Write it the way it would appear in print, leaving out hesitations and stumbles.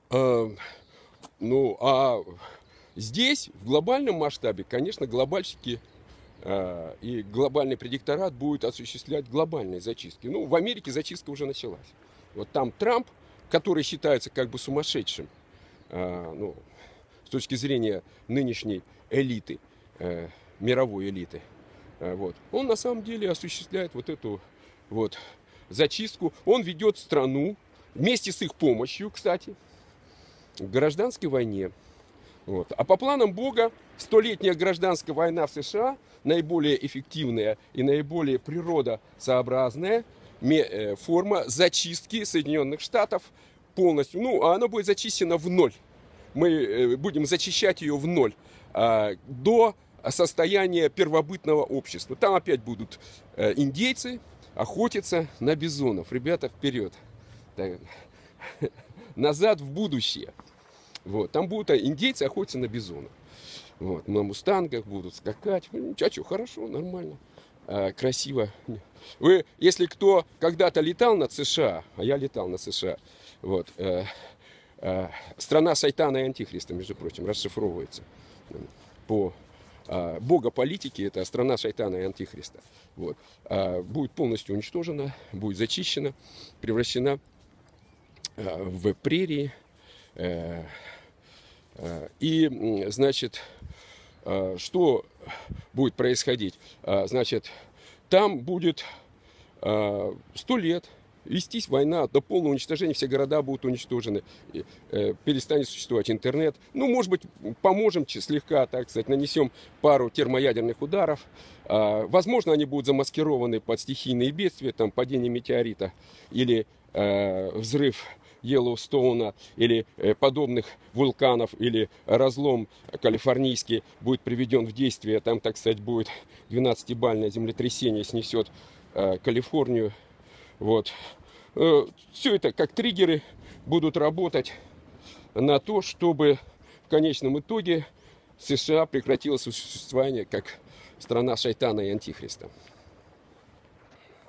А, ну, а здесь, в глобальном масштабе, конечно, глобальщики и глобальный предикторат будет осуществлять глобальные зачистки. Ну, в Америке зачистка уже началась. Вот там Трамп, который считается как бы сумасшедшим, ну, с точки зрения нынешней элиты, мировой элиты, вот, он на самом деле осуществляет вот эту вот зачистку. Он ведет страну вместе с их помощью, кстати, к гражданской войне. Вот. А по планам Бога, столетняя гражданская война в США наиболее эффективная и наиболее природосообразная форма зачистки Соединенных Штатов полностью. Ну, а она будет зачищена в ноль. Мы будем зачищать ее в ноль до состояния первобытного общества. Там опять будут индейцы охотиться на бизонов. Ребята, вперед! Так, назад в будущее. Вот. Там будут индейцы охотиться на бизонов. Вот. На мустангах будут скакать. А что, хорошо, нормально, красиво. Вы, если кто когда-то летал над США, а я летал над США, вот, страна шайтана и антихриста, между прочим, расшифровывается по бога политики, это страна шайтана и антихриста. Вот. Будет полностью уничтожена, будет зачищена, превращена в прерии. И, значит, что будет происходить? Значит, там будет 100 лет вестись война до полного уничтожения, все города будут уничтожены, перестанет существовать интернет. Ну, может быть, поможем слегка, так сказать, нанесем пару термоядерных ударов. Возможно, они будут замаскированы под стихийные бедствия, там, падение метеорита или взрыв Йеллоустоуна, или подобных вулканов, или разлом калифорнийский будет приведен в действие. Там, так сказать, будет 12-бальное землетрясение, снесет Калифорнию. Вот. Все это как триггеры будут работать на то, чтобы в конечном итоге США прекратило существование как страна шайтана и антихриста.